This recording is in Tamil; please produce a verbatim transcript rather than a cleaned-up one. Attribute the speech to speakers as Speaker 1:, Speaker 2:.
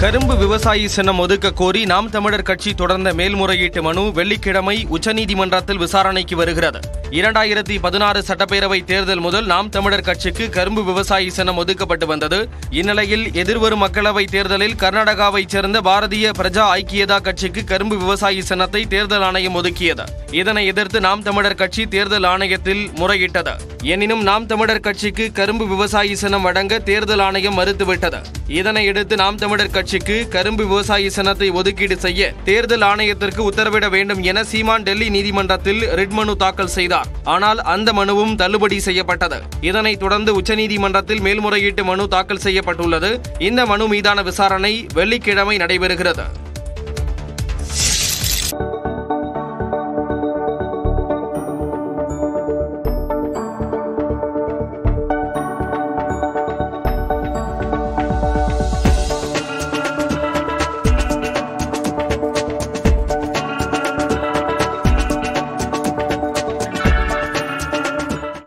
Speaker 1: கரும்பு விவசாயி சின்னம் ஒதுக்க கோரி நாம் தமிழர் கட்சி தொடர்ந்த மேல்முறையீட்டு மனு வெள்ளிக்கிழமை உச்சநீதிமன்றத்தில் விசாரணைக்கு வருகிறது. இரண்டாயிரத்தி பதினாறு சட்டப்பேரவை தேர்தல் முதல் நாம் தமிழர் கட்சிக்கு கரும்பு விவசாயி சின்னம் ஒதுக்கப்பட்டு வந்தது. இந்நிலையில் எதிர்வரும் மக்களவைத் தேர்தலில் கர்நாடகாவைச் சேர்ந்த பாரதிய பிரஜா ஐக்கியதா கட்சிக்கு கரும்பு விவசாயி சின்னத்தை தேர்தல் ஆணையம் ஒதுக்கியது. இதனை எதிர்த்து நாம் தமிழர் கட்சி தேர்தல் ஆணையத்தில் முறையிட்டது. எனினும் நாம் தமிழர் கட்சிக்கு கரும்பு விவசாயி சின்னம் வழங்க தேர்தல் ஆணையம் மறுத்துவிட்டது. இதனையடுத்து நாம் தமிழர் கட்சிக்கு கரும்பு விவசாயி சின்னத்தை ஒதுக்கீடு செய்ய தேர்தல் ஆணையத்திற்கு உத்தரவிட வேண்டும் என சீமான் டெல்லி நீதிமன்றத்தில் ரிட் மனு தாக்கல் செய்தார். ஆனால் அந்த மனுவும் தள்ளுபடி செய்யப்பட்டது. இதனைத் தொடர்ந்து உச்சநீதிமன்றத்தில் மேல்முறையீட்டு மனு தாக்கல் செய்யப்பட்டுள்ளது. இந்த மனு மீதான விசாரணை வெள்ளிக்கிழமை நடைபெறுகிறது.